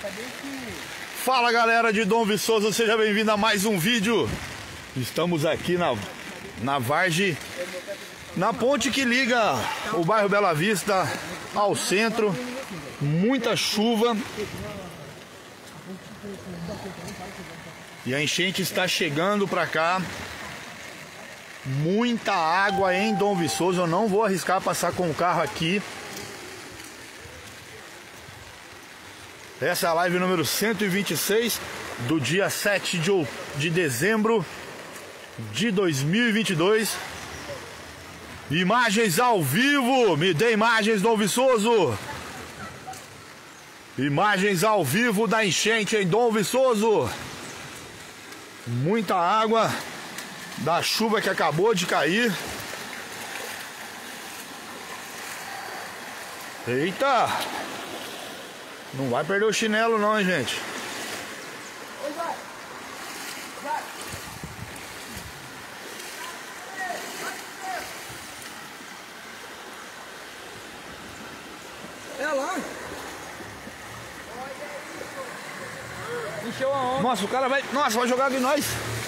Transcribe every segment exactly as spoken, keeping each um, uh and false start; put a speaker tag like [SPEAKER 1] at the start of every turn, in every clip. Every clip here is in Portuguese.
[SPEAKER 1] Fala galera de Dom Viçoso, seja bem-vindo a mais um vídeo. Estamos aqui na, na Vargem, na ponte que liga o bairro Bela Vista ao centro. Muita chuva e a enchente está chegando para cá. Muita água em Dom Viçoso. Eu não vou arriscar passar com o carro aqui. Essa é a live número cento e vinte e seis do dia sete de dezembro de dois mil e vinte e dois. Imagens ao vivo. Me dê imagens, Dom Viçoso. Imagens ao vivo da enchente em Dom Viçoso. Muita água da chuva que acabou de cair. Eita! Não vai perder o chinelo não, hein, gente?
[SPEAKER 2] É lá. Encheu a onda.
[SPEAKER 1] Nossa, o cara vai... Nossa, vai jogar de nós.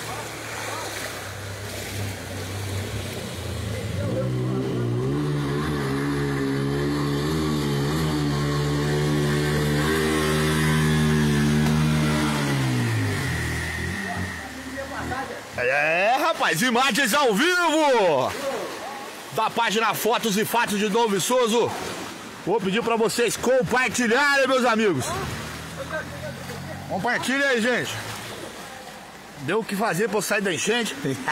[SPEAKER 1] É, rapaz, imagens ao vivo da página Fotos e Fatos de Dom Viçoso. Vou pedir pra vocês compartilharem, meus amigos. Compartilha aí, gente. Deu o que fazer pra eu sair da enchente.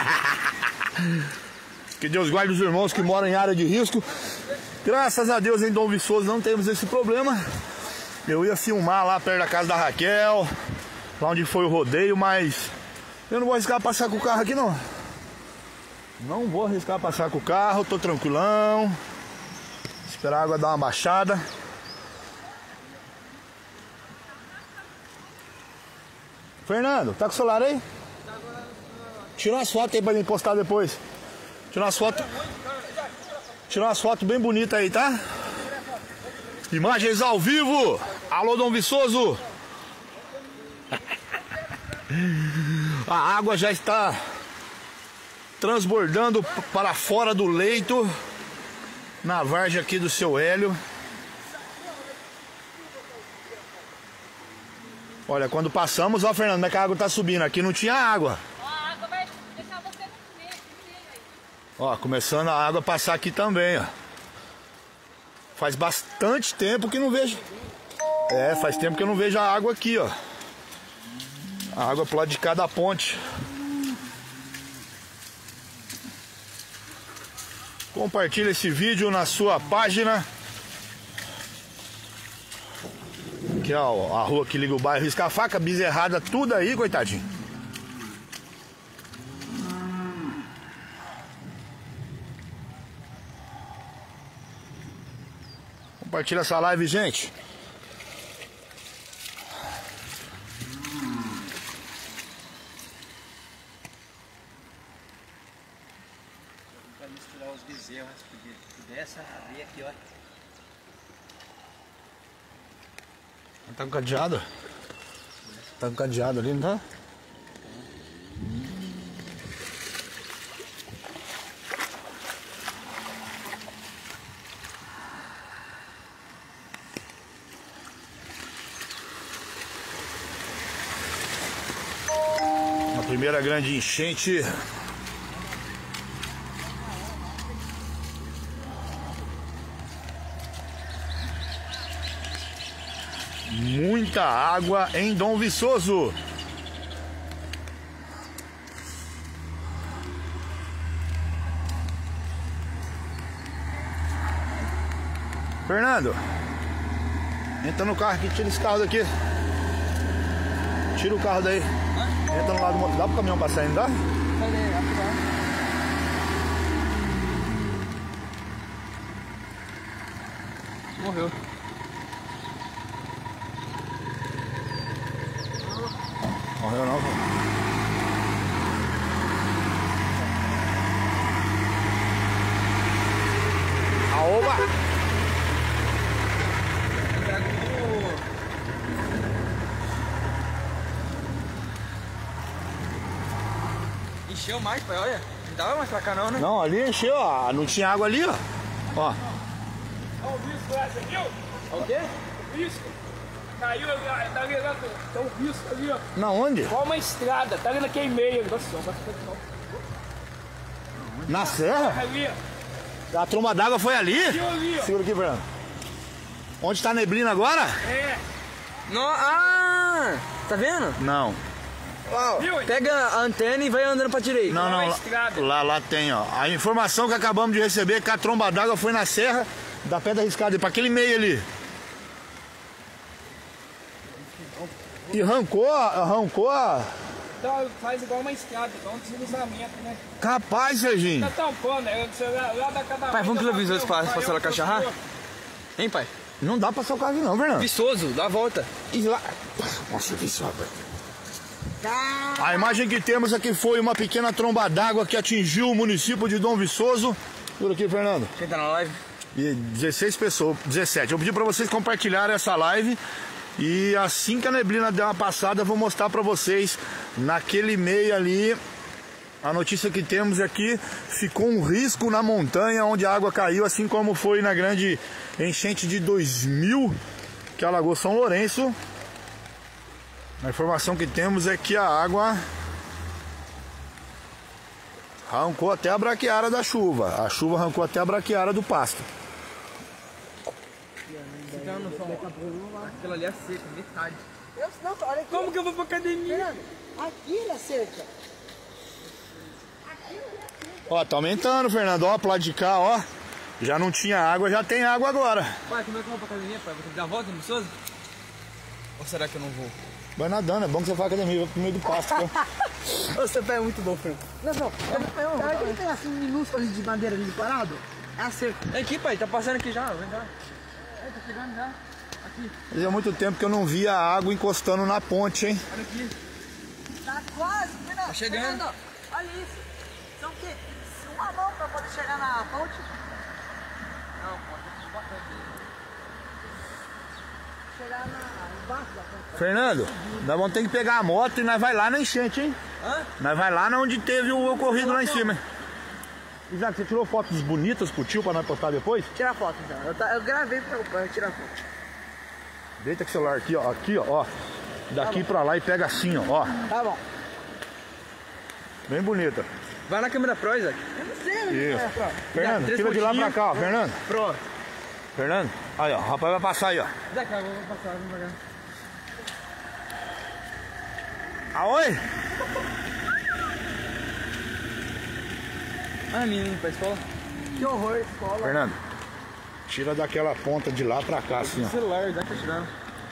[SPEAKER 1] Que Deus guarde os irmãos que moram em área de risco. Graças a Deus em Dom Viçoso não temos esse problema. Eu ia filmar lá perto da casa da Raquel, lá onde foi o rodeio, mas eu não vou arriscar passar com o carro aqui não. Não vou arriscar passar com o carro, tô tranquilão. Esperar a água dar uma baixada. Fernando, tá com o celular aí? Tira umas fotos aí pra mim postar depois. Tira umas fotos. Tira umas fotos bem bonitas aí, tá? Imagens ao vivo. Alô, Dom Viçoso. A água já está transbordando para fora do leito, na vargem aqui do seu Hélio. Olha, quando passamos, ó, Fernando, como é que a água tá subindo? Aqui não tinha água.
[SPEAKER 3] Ó, a água vai deixar você no meio, aí.
[SPEAKER 1] Ó, começando a água a passar aqui também, ó. Faz bastante tempo que não vejo. É, faz tempo que eu não vejo a água aqui, ó. A água pro lado de cá da ponte. Compartilha esse vídeo na sua página. Aqui, ó, a rua que liga o bairro Risca a Faca, bezerrada, tudo aí, coitadinho. Compartilha essa live, gente.
[SPEAKER 2] Pra misturar os bezerros, se pudesse abrir aqui, ó.
[SPEAKER 1] Tá com cadeado? Tá com cadeado ali, não tá? Uma primeira grande enchente. Muita água em Dom Viçoso. Fernando, entra no carro aqui, tira esse carro daqui. Tira o carro daí. Entra no lado do... Dá pro caminhão passar ainda, dá?
[SPEAKER 2] Morreu.
[SPEAKER 1] Morreu não, pô. Aoba!
[SPEAKER 4] Encheu mais, pai, olha. Não dava mais pra cá não, né?
[SPEAKER 1] Não, ali encheu, ó. Não tinha água ali, ó. Ó.
[SPEAKER 5] Olha o risco lá, você viu?
[SPEAKER 4] O quê?
[SPEAKER 5] O risco. Caiu ali, ó. Tá ali, ó. Tem um risco ali, ó.
[SPEAKER 1] Na onde?
[SPEAKER 5] Igual uma estrada. Tá ali naquele meio. Nossa, nossa,
[SPEAKER 1] Na serra?
[SPEAKER 5] ali, ó.
[SPEAKER 1] A tromba d'água foi ali?
[SPEAKER 5] Aquilo ali, ó.
[SPEAKER 1] Segura aqui, Fernando. Onde tá a neblina agora?
[SPEAKER 5] É.
[SPEAKER 4] No... Ah! Tá vendo?
[SPEAKER 1] Não.
[SPEAKER 4] Ó,
[SPEAKER 5] Viu?
[SPEAKER 4] pega a antena e vai andando pra direita.
[SPEAKER 1] Não, não.
[SPEAKER 5] uma
[SPEAKER 1] Lá,
[SPEAKER 5] estrada.
[SPEAKER 1] lá, lá tem, ó. A informação que acabamos de receber é que a tromba d'água foi na serra da Pedra Riscada, pra aquele meio ali. E arrancou, arrancou a...
[SPEAKER 5] Então faz igual uma estrada, igual um deslizamento, né?
[SPEAKER 1] Capaz, Serginho.
[SPEAKER 5] Tá tampando, né? Você lá, lá da cada
[SPEAKER 4] Pai, vamos pelo Viçoso pra passar a cacharra? Hein, pai?
[SPEAKER 1] Não dá pra passar o carro aqui não, Fernando.
[SPEAKER 4] Viçoso, dá a volta.
[SPEAKER 1] E lá... Nossa, que sobe. A imagem que temos aqui foi uma pequena tromba d'água que atingiu o município de Dom Viçoso. Por aqui, Fernando.
[SPEAKER 4] Quem tá na live?
[SPEAKER 1] E dezesseis pessoas, dezessete. Eu pedi pra vocês compartilharem essa live. E assim que a neblina der uma passada, eu vou mostrar pra vocês naquele meio ali. A notícia que temos aqui, ficou um risco na montanha onde a água caiu, assim como foi na grande enchente de dois mil, que alagou São Lourenço. A informação que temos é que a água arrancou até a braquiária da chuva. A chuva arrancou até a braquiária do pasto.
[SPEAKER 4] Aquilo ali é seca, metade.
[SPEAKER 6] Eu, não, olha aqui.
[SPEAKER 4] Como que eu vou pra academia?
[SPEAKER 6] Fernando, aqui é cerca.
[SPEAKER 1] Ó, tá aumentando, Fernando. Ó, pro lado de cá, ó. Já não tinha água, já tem água agora.
[SPEAKER 4] Pai, como é que eu vou pra academia, pai? Vou ter que dar a volta no Viçoso? Ou será que eu não vou?
[SPEAKER 1] Vai nadando, é bom que você faz academia, vai pro meio do pasto.
[SPEAKER 4] Você pé é muito bom, Fernando.
[SPEAKER 6] Não, não. Eu, eu, aquele pedacinho minúsculo ali de madeira ali parado, é a cerca.
[SPEAKER 4] É aqui, pai, tá passando aqui já, vem cá. É, tá chegando já. Aqui,
[SPEAKER 1] Fazia muito tempo que eu não via a água encostando na ponte, hein?
[SPEAKER 4] olha aqui.
[SPEAKER 6] Tá quase, Fernando.
[SPEAKER 4] Tá chegando.
[SPEAKER 6] Fernando, olha isso. São o quê? Uma mão pra poder chegar na ponte.
[SPEAKER 4] Não, pode botar aqui.
[SPEAKER 6] Chegar na, embaixo da ponte.
[SPEAKER 1] Fernando, nós vamos ter que pegar a moto e nós vai lá na enchente, hein?
[SPEAKER 4] Hã?
[SPEAKER 1] Nós vai lá onde teve o ocorrido lá em cima, hein? Isaac, você tirou fotos bonitas pro tio pra nós postar depois?
[SPEAKER 6] Tira a foto então. Eu, tá, eu gravei pra, pra tirar a foto.
[SPEAKER 1] Deita com o celular aqui, ó. Aqui, ó. ó. Daqui pra lá e pega assim, ó. ó.
[SPEAKER 6] Tá bom.
[SPEAKER 1] Bem bonita.
[SPEAKER 4] Vai na câmera Pro, Isaac.
[SPEAKER 6] Eu não sei onde
[SPEAKER 1] Isso.
[SPEAKER 6] é, Pro.
[SPEAKER 1] Fernando,
[SPEAKER 4] três
[SPEAKER 1] tira de lá pra
[SPEAKER 4] pontinhos.
[SPEAKER 1] cá, ó. Fernando.
[SPEAKER 4] Pro.
[SPEAKER 1] Fernando. Aí, ó. O rapaz vai passar aí, ó.
[SPEAKER 4] Isaac, eu vou passar, vamos pagar.
[SPEAKER 1] Ah, oi?
[SPEAKER 4] Ah, menino, pra escola.
[SPEAKER 6] Que horror, escola.
[SPEAKER 1] Fernando, tira daquela ponta de lá pra cá, assim, ó.
[SPEAKER 4] Celular, Isaac tá tirando.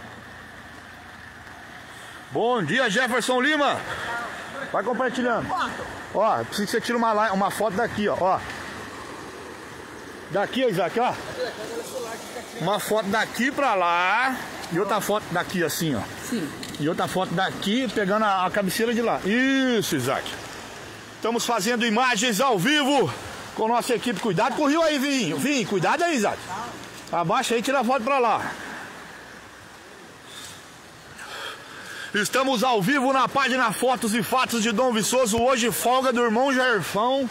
[SPEAKER 1] Bom dia, Jefferson Lima. Vai compartilhando. Ó, eu preciso que você tire uma, li- uma foto daqui, ó. ó. Daqui, ó, Isaac, ó. Uma foto daqui pra lá. E outra foto daqui, assim, ó.
[SPEAKER 6] Sim.
[SPEAKER 1] E outra foto daqui, pegando a, a cabeceira de lá. Isso, Isaac. Estamos fazendo imagens ao vivo com nossa equipe. Cuidado com o rio aí, Vinho. Vinho, cuidado aí, Isaac. Abaixa aí e tira a foto pra lá. Estamos ao vivo na página Fotos e Fatos de Dom Viçoso. Hoje, folga do irmão Gerfão.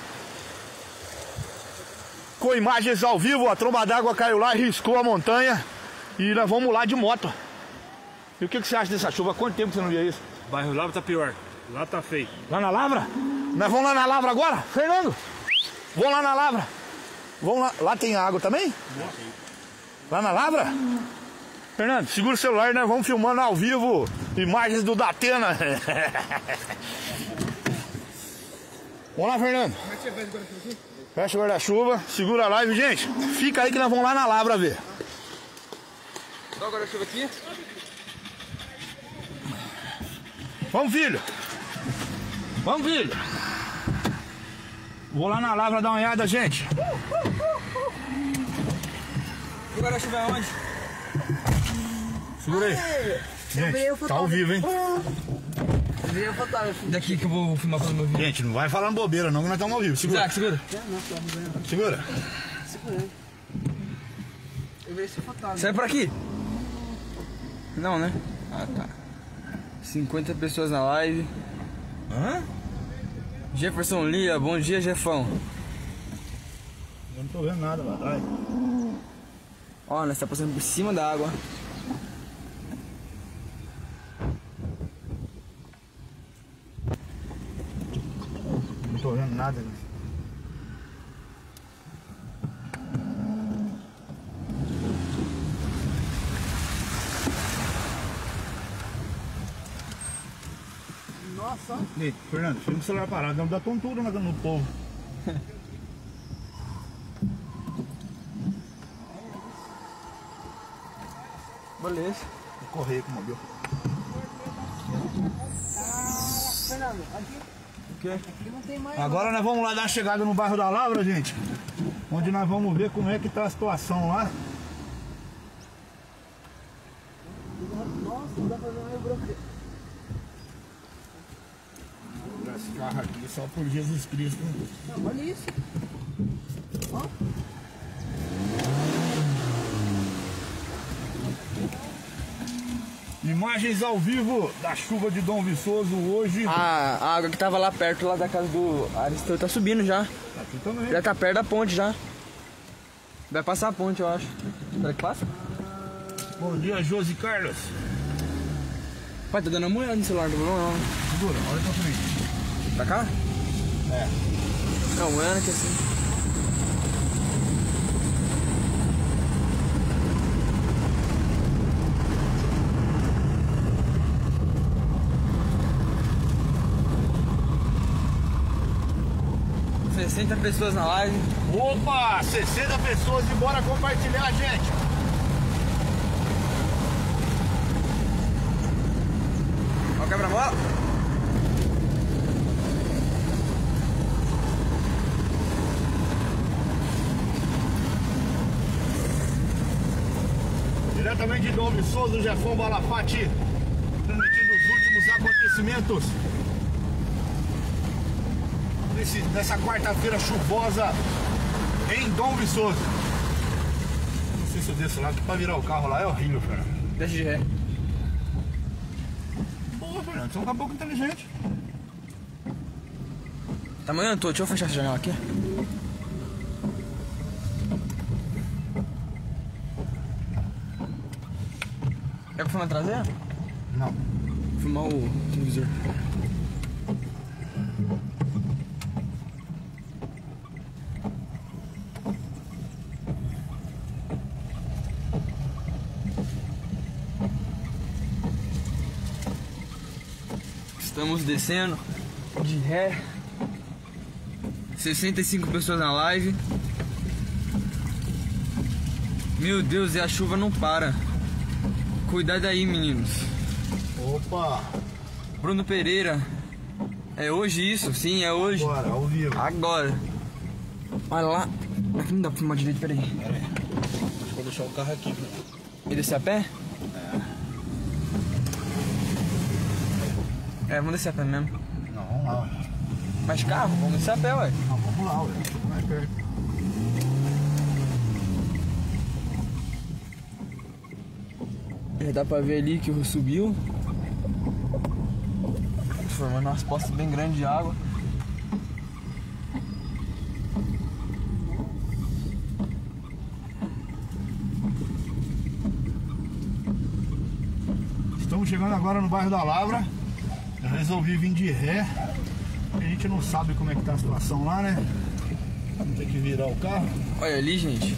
[SPEAKER 1] Com imagens ao vivo, a tromba d'água caiu lá e riscou a montanha. E nós vamos lá de moto. E o que, que você acha dessa chuva? Quanto tempo você não via isso?
[SPEAKER 5] Bairro Lavra tá pior. Lá tá feio.
[SPEAKER 1] Lá na Lavra? Nós vamos lá na Lavra agora? Fernando? Vamos lá na Lavra. Vamos lá. Lá tem água também? Lá na Lavra? Fernando, segura o celular e nós vamos filmando ao vivo imagens do Datena. Vamos lá, Fernando. Fecha o guarda-chuva, segura a live, gente. Fica aí que nós vamos lá na Lavra ver.
[SPEAKER 4] Dá o guarda-chuva aqui.
[SPEAKER 1] Vamos, filho. Vamos, filho. Vou lá na Lavra dar uma olhada, gente.
[SPEAKER 4] O guarda-chuva é onde?
[SPEAKER 1] Segura aí. Gente, tá ao vivo, hein?
[SPEAKER 6] Virei o fotógrafo.
[SPEAKER 4] Daqui que eu vou filmar pelo meu vídeo.
[SPEAKER 1] Gente, não vai falando bobeira não, que nós estamos ao vivo. Segura.
[SPEAKER 4] Isaac, segura.
[SPEAKER 1] Segura.
[SPEAKER 6] Eu virei seu fotógrafo.
[SPEAKER 4] Sai por aqui. Não, né? Ah, tá. cinquenta pessoas na live.
[SPEAKER 1] Hã?
[SPEAKER 4] Jefferson Lia, bom dia, Jefão.
[SPEAKER 1] Eu não tô vendo nada lá atrás.
[SPEAKER 4] Ó, nós tá passando por cima da água.
[SPEAKER 1] Não tô vendo nada.
[SPEAKER 6] Nossa.
[SPEAKER 1] Ei, Fernando, filma o celular parado, não dá tontura no, no povo.
[SPEAKER 4] Beleza.
[SPEAKER 1] Vou correr com o móvel.
[SPEAKER 6] Fernando, aqui,
[SPEAKER 4] O quê?
[SPEAKER 6] aqui não tem mais.
[SPEAKER 1] Agora nós vamos lá dar uma chegada no bairro da Lavra, gente. Onde nós vamos ver como é que tá a situação lá.
[SPEAKER 6] Nossa, não dá pra ver mais o branco.
[SPEAKER 1] Esse carro aqui só por Jesus Cristo.
[SPEAKER 6] Não, olha isso. Ó.
[SPEAKER 1] Imagens ao vivo da chuva de Dom Viçoso hoje.
[SPEAKER 4] A, a água que tava lá perto, lá da casa do Aristeu, tá subindo já.
[SPEAKER 1] Aqui também.
[SPEAKER 4] Já tá perto da ponte já. Vai passar a ponte, eu acho. Será que passa?
[SPEAKER 1] Bom dia, Josi Carlos.
[SPEAKER 4] Pai, tá dando uma olhada no celular, não tá bom não.
[SPEAKER 1] Segura, olha pra frente.
[SPEAKER 4] Pra cá?
[SPEAKER 1] É.
[SPEAKER 4] Não, uma olhada aqui assim. sessenta pessoas na live.
[SPEAKER 1] Opa, sessenta pessoas e bora compartilhar, gente.
[SPEAKER 4] Ó, quebra-mola.
[SPEAKER 1] Diretamente de Dom Viçoso, Jefão Balafate, transmitindo os últimos acontecimentos nesse, nessa quarta-feira chuvosa em Dom Viçoso. Não sei se eu desço lá, que pra virar o carro lá é horrível, Fernando.
[SPEAKER 4] Deixa de ré.
[SPEAKER 1] Pô, Fernando, você é um caboclo inteligente.
[SPEAKER 4] Tamanho eu tô, deixa eu fechar essa janela aqui. É pra filmar a traseira?
[SPEAKER 1] Não.
[SPEAKER 4] Filmar o televisor. Estamos descendo de ré. sessenta e cinco pessoas na live. Meu Deus, e a chuva não para. Cuidado aí, meninos.
[SPEAKER 1] Opa!
[SPEAKER 4] Bruno Pereira. É hoje isso? Sim, é hoje.
[SPEAKER 1] Agora, ao vivo.
[SPEAKER 4] Agora. Olha lá. Aqui não dá pra filmar direito, peraí.
[SPEAKER 1] Pera aí. Acho que vou deixar o carro aqui, né?
[SPEAKER 4] E descer a pé? É, vamos descer a pé mesmo.
[SPEAKER 1] Não, vamos lá, ué.
[SPEAKER 4] Mas de carro? Vamos descer a pé, ué.
[SPEAKER 1] Não, vamos lá, ué. Vamos mais perto.
[SPEAKER 4] Já dá pra ver ali que o rio subiu. Formando umas poças bem grandes de água.
[SPEAKER 1] Estamos chegando agora no bairro da Lavra. Eu resolvi vir de ré. A gente não sabe como é que tá a situação lá, né? Vamos ter que virar o carro.
[SPEAKER 4] Olha ali, gente.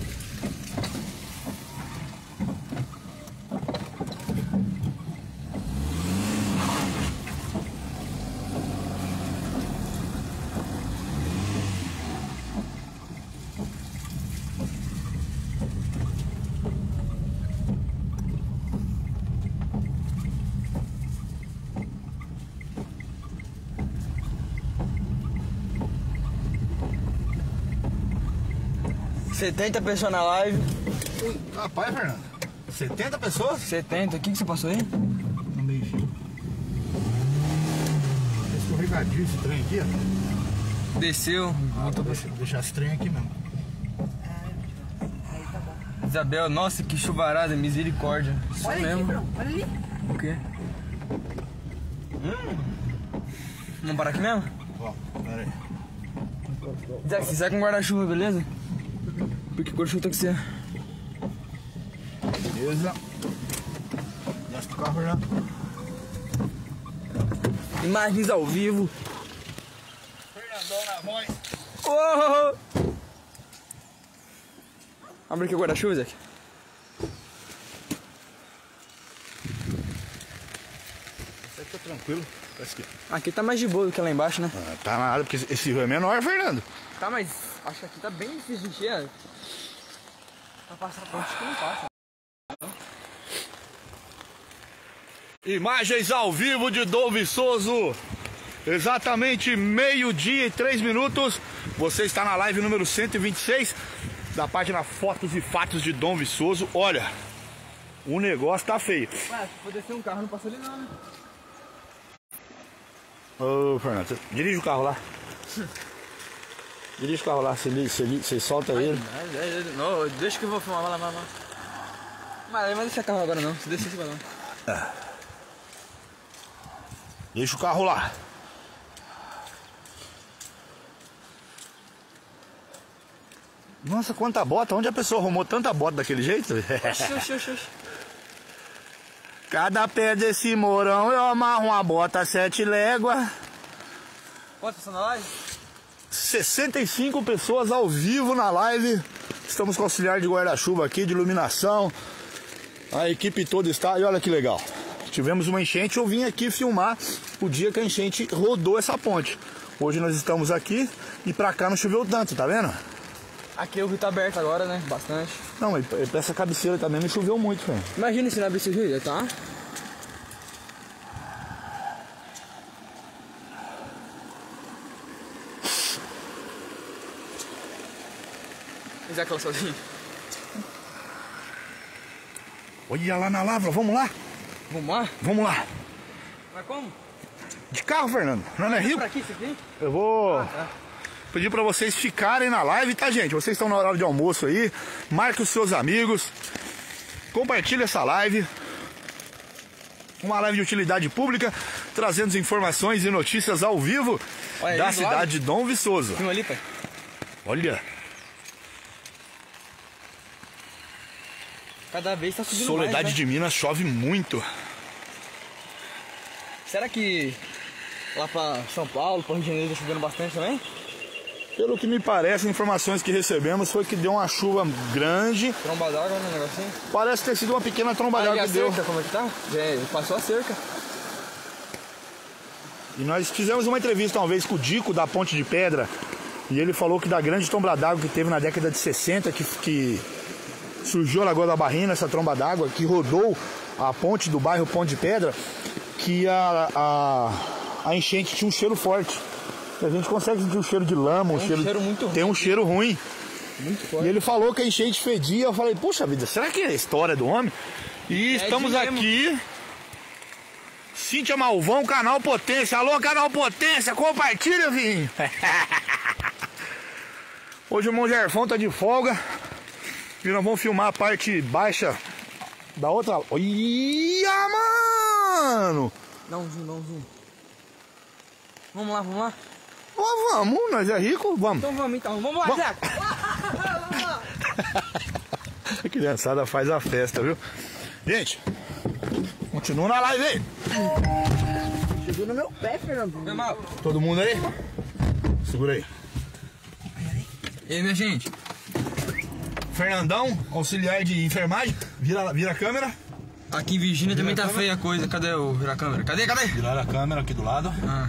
[SPEAKER 4] setenta pessoas na live.
[SPEAKER 1] Rapaz, Fernando, setenta pessoas?
[SPEAKER 4] setenta, o que, que você passou aí?
[SPEAKER 1] No meio fio. Escorregadio esse trem aqui, ó.
[SPEAKER 4] Desceu.
[SPEAKER 1] Ah, vou deixar, vou deixar esse trem aqui mesmo.
[SPEAKER 4] Isabel, nossa, que chuvarada, misericórdia. Isso
[SPEAKER 6] Olha
[SPEAKER 4] mesmo.
[SPEAKER 6] aqui, Bruno, olha ali.
[SPEAKER 4] O quê? Hum. Vamos parar aqui mesmo?
[SPEAKER 1] Ó, pera aí.
[SPEAKER 4] Zé, você sai com guarda-chuva, beleza? Porque o guarda-chuva tem que ser.
[SPEAKER 1] Beleza. Desce do carro, já.
[SPEAKER 4] Imagens ao vivo.
[SPEAKER 1] Fernandão na voz.
[SPEAKER 4] Oh! Abre aqui o guarda-chuva, Zé.
[SPEAKER 1] Você tá tranquilo? Aqui.
[SPEAKER 4] Aqui tá mais de boa do que lá embaixo, né?
[SPEAKER 1] Ah, tá nada, porque esse rio é menor, Fernando.
[SPEAKER 4] Tá, mas acho que aqui tá bem difícil de encher. Pra passar a ponte que não passa.
[SPEAKER 1] Imagens ao vivo de Dom Viçoso. Exatamente meio-dia e três minutos. Você está na live número cento e vinte e seis da página Fotos e Fatos de Dom Viçoso. Olha, o negócio tá feio.
[SPEAKER 4] Ué, se for descer um carro, não passa ali não, né?
[SPEAKER 1] Ô, Fernando, você dirige o carro lá. Dirige o carro lá, você, você, você solta ele.
[SPEAKER 4] Não, deixa que eu vou filmar, vai lá, vai lá. Mas não vai deixar carro agora não, se descer você vai lá.
[SPEAKER 1] É. Deixa o carro lá. Nossa, quanta bota. Onde a pessoa arrumou tanta bota daquele jeito?
[SPEAKER 4] Oxi, oxi, oxi, oxi.
[SPEAKER 1] Cada pé desse morão eu amarro uma bota sete léguas.
[SPEAKER 4] Quantas pessoas na live?
[SPEAKER 1] sessenta e cinco pessoas ao vivo na live. Estamos com auxiliar de guarda-chuva aqui, de iluminação. A equipe toda está. E olha que legal. Tivemos uma enchente, eu vim aqui filmar o dia que a enchente rodou essa ponte. Hoje nós estamos aqui e pra cá não choveu tanto, tá vendo?
[SPEAKER 4] Aqui o rio tá aberto agora, né? Bastante.
[SPEAKER 1] Não, e pra essa cabeceira também não choveu muito, velho.
[SPEAKER 4] Imagina se não abrisse o rio, tá? Mas é aquela sozinha?
[SPEAKER 1] Olha lá na lavra, vamos lá?
[SPEAKER 4] Vamos lá?
[SPEAKER 1] Vamos lá.
[SPEAKER 4] Mas como?
[SPEAKER 1] De carro, Fernando. Não é rio?
[SPEAKER 4] Por aqui, isso aqui?
[SPEAKER 1] Eu vou
[SPEAKER 4] Ah, tá.
[SPEAKER 1] pedir pra vocês ficarem na live, tá, gente? Vocês estão na hora de almoço aí. Marque os seus amigos. Compartilhe essa live. Uma live de utilidade pública, trazendo informações e notícias ao vivo
[SPEAKER 4] Olha
[SPEAKER 1] da
[SPEAKER 4] aí do
[SPEAKER 1] cidade
[SPEAKER 4] lado.
[SPEAKER 1] de Dom Viçoso.
[SPEAKER 4] Filma ali, pai.
[SPEAKER 1] Olha,
[SPEAKER 4] Cada vez tá subindo
[SPEAKER 1] Soledade
[SPEAKER 4] mais, né?
[SPEAKER 1] de Minas chove muito.
[SPEAKER 4] Será que lá pra São Paulo, pra Rio de Janeiro, tá chovendo bastante também?
[SPEAKER 1] Pelo que me parece, informações que recebemos foi que deu uma chuva grande.
[SPEAKER 4] Tromba d'água, né? Um negocinho.
[SPEAKER 1] Parece ter sido uma pequena tromba
[SPEAKER 4] Ah, e
[SPEAKER 1] d'água
[SPEAKER 4] a
[SPEAKER 1] que deu.
[SPEAKER 4] cerca, como é que tá? É, passou a cerca.
[SPEAKER 1] E nós fizemos uma entrevista uma vez com o Dico da Ponte de Pedra. E ele falou que da grande tromba d'água que teve na década de sessenta, que, que surgiu a Lagoa da Barrina, essa tromba d'água, que rodou a ponte do bairro Ponte de Pedra, que a, a, a enchente tinha um cheiro forte. A gente consegue sentir um cheiro de lama, um,
[SPEAKER 4] Tem um
[SPEAKER 1] cheiro,
[SPEAKER 4] cheiro muito ruim.
[SPEAKER 1] Tem um cheiro ruim.
[SPEAKER 4] Muito
[SPEAKER 1] E
[SPEAKER 4] forte.
[SPEAKER 1] ele falou que a enchente fedia. Eu falei, puxa vida, será que é a história do homem? E
[SPEAKER 4] É
[SPEAKER 1] estamos
[SPEAKER 4] de mesmo.
[SPEAKER 1] aqui. Cíntia Malvão, Canal Potência. Alô, Canal Potência, compartilha, vinho. Hoje o irmão Gerfão tá de folga. E nós vamos filmar a parte baixa da outra. Olha, mano!
[SPEAKER 4] Dá um zoom, dá um zoom. Vamos lá, vamos lá?
[SPEAKER 1] Ó, vamos, nós é rico, vamos.
[SPEAKER 4] Então vamos então, vamos lá,
[SPEAKER 1] Vamos.
[SPEAKER 4] Zé.
[SPEAKER 1] A criançada faz a festa, viu? Gente, continua na live aí.
[SPEAKER 6] Chegou no meu pé, Fernando.
[SPEAKER 4] Meu mal.
[SPEAKER 1] Todo mundo aí? Segura aí.
[SPEAKER 4] E aí, minha gente?
[SPEAKER 1] Fernandão, auxiliar de enfermagem. Vira, vira a câmera.
[SPEAKER 4] Aqui em Virgínia também tá feia a coisa. Cadê o virar a câmera? Cadê, cadê?
[SPEAKER 1] Virar a câmera aqui do lado.
[SPEAKER 4] Ah.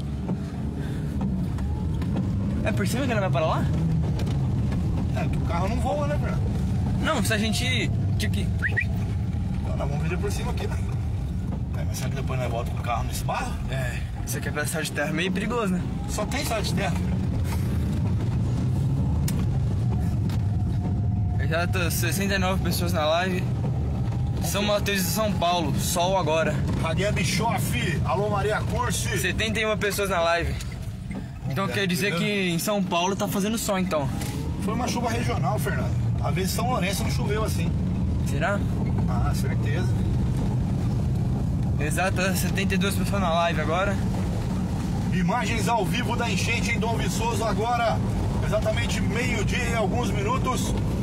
[SPEAKER 4] É por cima que ela vai para lá?
[SPEAKER 1] É, que o carro não voa, né, Fernando?
[SPEAKER 4] Não, se a gente... Tinha que...
[SPEAKER 1] Então, nós vamos virar por cima aqui, né? É, mas será que depois nós voltamos com o carro nesse barro?
[SPEAKER 4] É, isso aqui é pedaço de terra meio perigoso, né?
[SPEAKER 1] Só tem estrada de terra.
[SPEAKER 4] Já tô sessenta e nove pessoas na live. São Mateus de São Paulo, sol agora.
[SPEAKER 1] Ragué Bischoff, alô Maria Cursi.
[SPEAKER 4] setenta e uma pessoas na live. Então quer dizer que em São Paulo tá fazendo sol então.
[SPEAKER 1] Foi uma chuva regional, Fernando. Às vezes São Lourenço não choveu assim.
[SPEAKER 4] Será?
[SPEAKER 1] Ah, certeza.
[SPEAKER 4] Exato, setenta e duas pessoas na live agora.
[SPEAKER 1] Imagens ao vivo da enchente em Dom Viçoso agora, exatamente meio-dia e alguns minutos.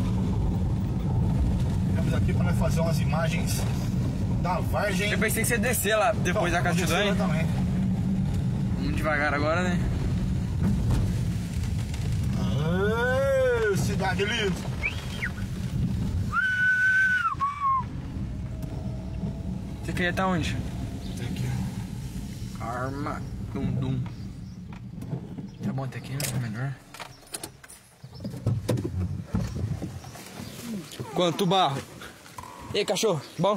[SPEAKER 1] Estamos aqui para fazer umas imagens da Vargem.
[SPEAKER 4] Eu pensei que você ia descer lá depois
[SPEAKER 1] Então,
[SPEAKER 4] da casa de banho.
[SPEAKER 1] também.
[SPEAKER 4] Vamos devagar agora, né?
[SPEAKER 1] Aê, cidade linda.
[SPEAKER 4] Você queria estar onde?
[SPEAKER 1] Aqui.
[SPEAKER 4] Arma. Dum dum. Tá bom até aqui, né? Melhor. Quanto barro? E aí, cachorro? Bom?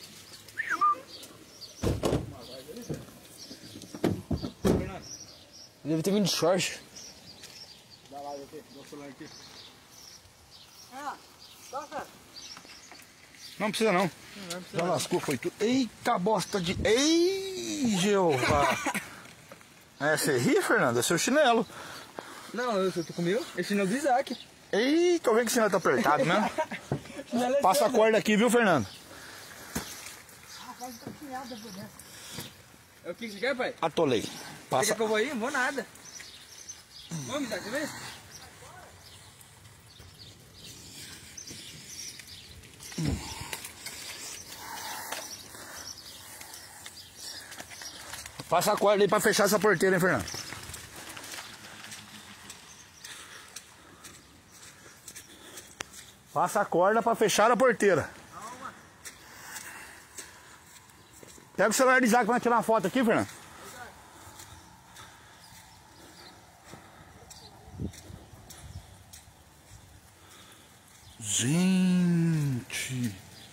[SPEAKER 4] Deve ter vindo de short.
[SPEAKER 2] Dá lá, aqui, dá o celular aqui.
[SPEAKER 6] Ah, toca.
[SPEAKER 1] Não precisa não. Já lascou, foi tudo. Eita bosta de. Ei, Jeová! É, você ri, Fernando? É seu chinelo.
[SPEAKER 4] Não, eu tô comigo. Esse chinelo do Isaac.
[SPEAKER 1] Eita, eu vejo que o chinelo tá apertado mesmo. Passa a corda aqui, viu, Fernando?
[SPEAKER 6] Rapaz, tá chinhada por dentro.
[SPEAKER 4] O que você quer, pai?
[SPEAKER 1] Atolei.
[SPEAKER 4] Você
[SPEAKER 1] Passa.
[SPEAKER 4] quer que eu vou aí? Não vou nada. Vamos, Isaac, vê?
[SPEAKER 1] Passa a corda aí pra fechar essa porteira, hein, Fernando? Passa a corda pra fechar a porteira. Pega o celular de Isaac pra tirar uma foto aqui, Fernando. Gente.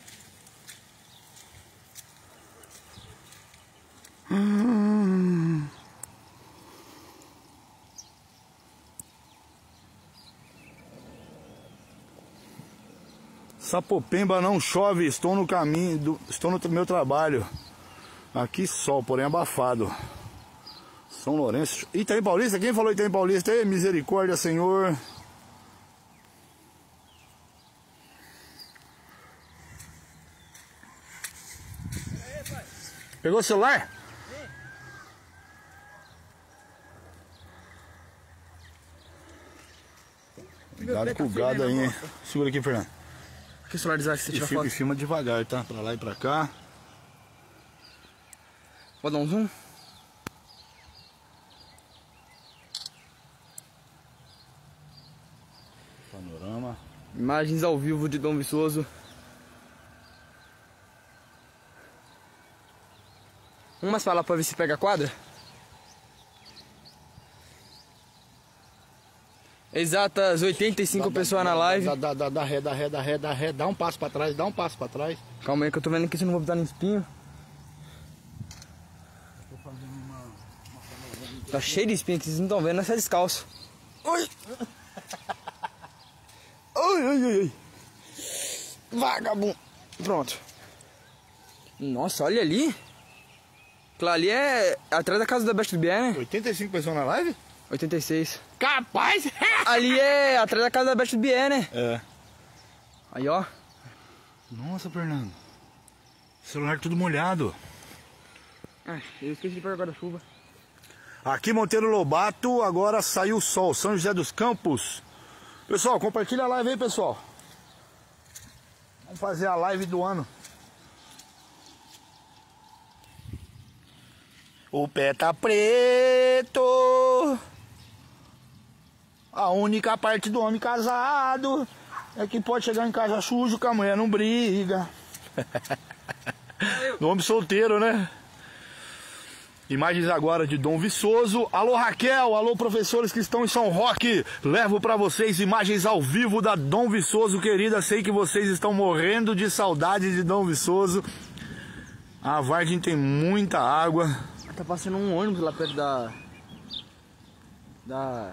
[SPEAKER 1] Hum. Sapopemba não chove, estou no caminho, do, estou no meu trabalho. Aqui sol, porém abafado. São Lourenço. Itaim Paulista? Quem falou Itaim Paulista? Ei, misericórdia, Senhor. Pegou o celular? Cuidado com o gado aí, hein? Segura aqui, Fernando.
[SPEAKER 4] Aqui o celular do Isaac, você
[SPEAKER 1] E
[SPEAKER 4] tira
[SPEAKER 1] filma,
[SPEAKER 4] foto.
[SPEAKER 1] e filma devagar, tá? Pra lá e pra cá.
[SPEAKER 4] Pode dar um zoom?
[SPEAKER 1] Panorama.
[SPEAKER 4] Imagens ao vivo de Dom Viçoso. Vamos mais pra lá pra ver se pega a quadra? Exatas oitenta e cinco pessoas na live.
[SPEAKER 1] Dá, dá, dá, dá ré, dá ré, dá ré, dá ré. Dá um passo pra trás, dá um passo pra trás.
[SPEAKER 4] Calma aí que eu tô vendo aqui se eu não vou botar no espinho. Tá cheio de espinho aqui, vocês não estão vendo, essa é descalço. Oi! Ai, ai, ai, ai. Vagabundo. Pronto. Nossa, olha ali. Aquilo ali é atrás da casa da Best B, né?
[SPEAKER 1] oitenta e cinco pessoas na live?
[SPEAKER 4] oitenta e seis.
[SPEAKER 1] Capaz!
[SPEAKER 4] Ali é atrás da casa da Best B, né?
[SPEAKER 1] É.
[SPEAKER 4] Aí, ó.
[SPEAKER 1] Nossa, Fernando. Celular tudo molhado.
[SPEAKER 4] Ai, eu esqueci de pegar guarda-chuva.
[SPEAKER 1] Aqui Monteiro Lobato, agora saiu o sol. São José dos Campos. Pessoal, compartilha a live aí, pessoal. Vamos fazer a live do ano. O pé tá preto. A única parte do homem casado é que pode chegar em casa sujo, que a mulher não briga. Do homem solteiro, né? Imagens agora de Dom Viçoso. Alô Raquel, alô professores que estão em São Roque. Levo pra vocês imagens ao vivo da Dom Viçoso, querida. Sei que vocês estão morrendo de saudade de Dom Viçoso. A Vargem tem muita água.
[SPEAKER 4] Tá passando um ônibus lá perto da... Da...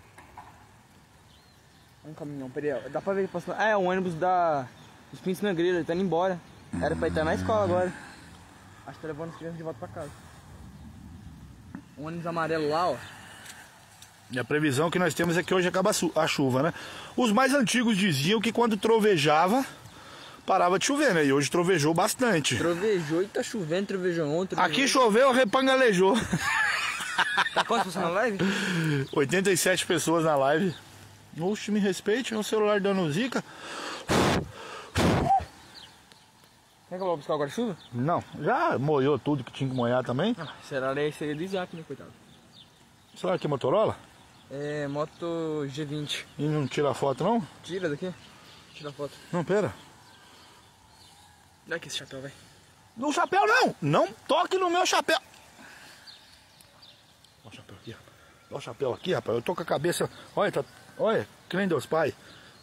[SPEAKER 4] Um caminhão, peraí, dá pra ver que passou... Ah, é o ônibus da... Dos Pintos Negreiros, ele tá indo embora. Era pra ir estar na escola agora. Acho que tá levando as crianças de volta pra casa. Um ônibus amarelo lá, ó.
[SPEAKER 1] E a previsão que nós temos é que hoje acaba a chuva, né? Os mais antigos diziam que quando trovejava, parava de chover, né? E hoje trovejou bastante.
[SPEAKER 4] Trovejou e tá chovendo, trovejou ontem.
[SPEAKER 1] Aqui choveu, repangalejou.
[SPEAKER 4] Tá quantas pessoas na live?
[SPEAKER 1] oitenta e sete pessoas na live. Oxe, me respeite, é o celular dando zica.
[SPEAKER 4] Quer que eu vou buscar o guarda-chuva?
[SPEAKER 1] Não, já molhou tudo que tinha que molhar também.
[SPEAKER 4] Ah, será que seria do Isaac, né, coitado?
[SPEAKER 1] Será que é Motorola?
[SPEAKER 4] É, moto G vinte.
[SPEAKER 1] E não tira foto não?
[SPEAKER 4] Tira daqui. Tira a foto.
[SPEAKER 1] Não, pera.
[SPEAKER 4] Dá aqui esse chapéu, vai.
[SPEAKER 1] No chapéu não! Não toque no meu chapéu! Olha o chapéu aqui, rapaz. Olha o chapéu aqui, rapaz. Eu tô com a cabeça... Olha, tá... Olha, que nem Deus Pai.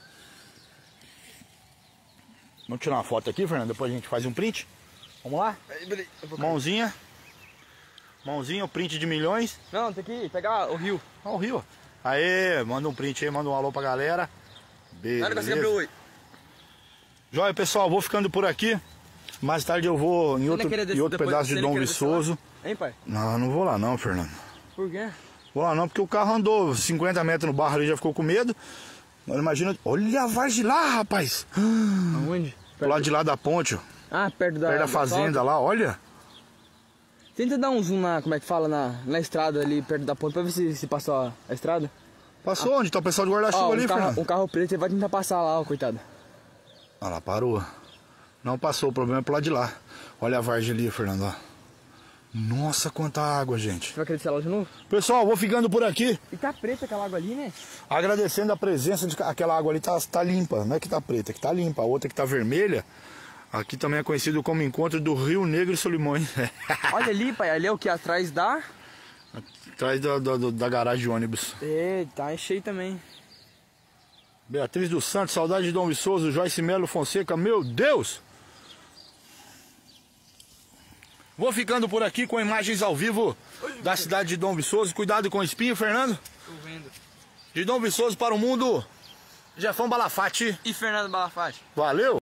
[SPEAKER 1] Vamos tirar uma foto aqui, Fernando. Depois a gente faz um print. Vamos lá? Mãozinha. Mãozinha, o print de milhões.
[SPEAKER 4] Não, tem que pegar o rio.
[SPEAKER 1] Olha o rio. Aê, manda um print aí, manda um alô pra galera. Beleza. Joia, pessoal, vou ficando por aqui. Mais tarde eu vou em outro, em outro pedaço de Dom Viçoso.
[SPEAKER 4] Hein, pai?
[SPEAKER 1] Não, não vou lá não, Fernando.
[SPEAKER 4] Por quê?
[SPEAKER 1] Vou lá não, porque o carro andou cinquenta metros no barro ali, já ficou com medo. Agora imagina... Olha a vargem lá, rapaz.
[SPEAKER 4] Aonde?
[SPEAKER 1] Do lado de lá da ponte, ó.
[SPEAKER 4] Ah, perto da...
[SPEAKER 1] Perto da fazenda lá, olha.
[SPEAKER 4] Tenta dar um zoom na, como é que fala, na, na estrada ali, perto da ponte, pra ver se, se passou a, a estrada.
[SPEAKER 1] Passou onde? Tá o pessoal de guarda-chuva
[SPEAKER 4] Ó,
[SPEAKER 1] ali,
[SPEAKER 4] um carro,
[SPEAKER 1] Fernando.
[SPEAKER 4] um carro preto, ele vai tentar passar lá, ó, coitado.
[SPEAKER 1] Olha lá, parou. Não passou, o problema é pro lado de lá. Olha a vargem ali, Fernando, ó. Nossa, quanta água, gente.
[SPEAKER 4] Você vai querer descer lá de novo?
[SPEAKER 1] Pessoal, vou ficando por aqui.
[SPEAKER 4] E tá preta aquela água ali, né?
[SPEAKER 1] Agradecendo a presença de aquela água ali, tá, tá limpa. Não é que tá preta, é que tá limpa. A outra que tá vermelha, aqui também é conhecido como encontro do Rio Negro e Solimões.
[SPEAKER 4] Olha ali, pai, ali é o que? Atrás da...
[SPEAKER 1] Atrás da, da, da garagem de ônibus.
[SPEAKER 4] É, tá cheio também.
[SPEAKER 1] Beatriz dos Santos, saudade de Dom Viçoso, Joyce Melo Fonseca, meu Deus! Vou ficando por aqui com imagens ao vivo da cidade de Dom Viçoso. Cuidado com o espinho, Fernando.
[SPEAKER 4] Tô vendo.
[SPEAKER 1] De Dom Viçoso para o mundo, Jefão Balafate.
[SPEAKER 4] E Fernando Balafate.
[SPEAKER 1] Valeu!